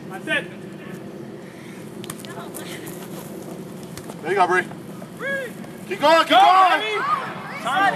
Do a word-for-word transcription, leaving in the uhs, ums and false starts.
That's it. There you go, Bree. Bree. Keep going, keep Go, going. Bree.